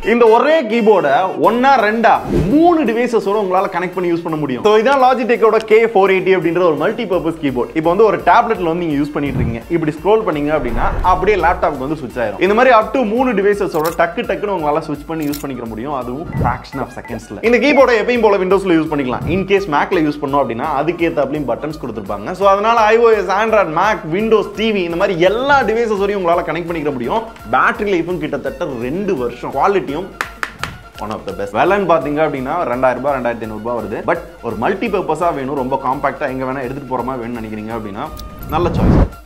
இந்த ஒரே கீபோர்டை ஒன்னா ரெண்டா 3 டிவைசஸோட உங்களால கனெக்ட் பண்ணி யூஸ் பண்ண முடியும். ஸோ இதான் லாஜிடெக்கோட K480 அப்படின்ற ஒரு மல்டி பர்பஸ் கீபோர்ட். இப்போ வந்து ஒரு டேப்லெட்ல வந்து நீங்க யூஸ் பண்ணிட்டு இருக்கீங்க. இப்படி ஸ்க்ரோல் பண்ணீங்க அப்படின்னா அப்படியே லேப்டாப்க்கு வந்து ஸ்விட்ச் ஆயிரும். இந்த மாதிரி அப் டு 3 டிவைசஸோட டக்குன்னு உங்களால ஸ்விட்ச் பண்ணி யூஸ் பண்ணிக்க முடியும். அதுவும் ஃபிராக்ஷன் ஆஃப் செகண்ட்ஸ்ல. இந்த கீபோர்டை எப்பயும் போல விண்டோஸ்ல யூஸ் பண்ணிக்கலாம். இன் கேஸ் மேக்ல யூஸ் பண்ணோம் அப்படின்னா அதுக்கேத்தாப்லயும் பட்டன்ஸ் கொடுத்துருப்பாங்க. ஸோ அதனால iOS, Android, Mac, Windows, TV இந்த மாதிரி எல்லா டிவைசஸ் வரையும் உங்களால கனெக்ட் பண்ணிக்க முடியும். பேட்டரி லைஃபும் கிட்டத்தட்ட 2 வருஷம். குவாலிட்டியும் ஒன் ஆஃப் த பெஸ்ட். விலைன்னு பார்த்தீங்க அப்படின்னா 2000 ரூபாய் 2500 ரூபாய் வருது. பட் ஒரு மல்டி பர்பஸாக வேணும், ரொம்ப காம்பாக்டாக எங்கே வேணால் எடுத்துகிட்டு போகிற மாதிரி வேணும்னு நினைக்கிறீங்க அப்படின்னா நல்ல சாய்ஸ்.